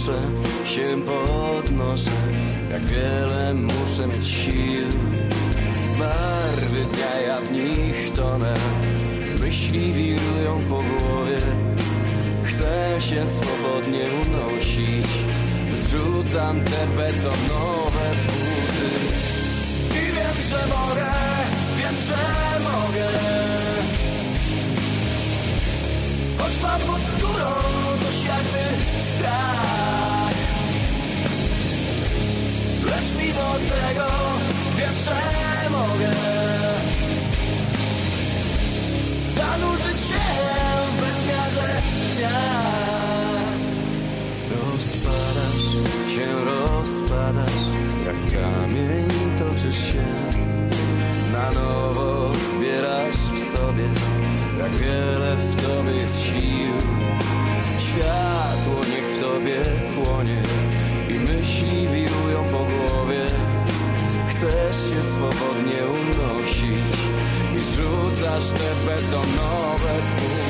się podnoszę, jak wiele muszę mieć sił. Barwy dnia, ja w nich tonę, myśli wirują po głowie. Chcę się swobodnie unosić, zrzucam te betonowe buty. I wiem, że mogę, wiem, że mogę. Choć mam pod skórą coś jakby strach, lecz mimo tego wiem, że mogę zanurzyć się w bezmiarze dnia. Rozpadasz, jak kamień toczysz się. Na nowo zbierasz w sobie, jak wiele w tobie jest sił. Światło niech w tobie płonie i myśli wirują po głowie. Chcesz się swobodnie unosić i zrzucasz te betonowe buty.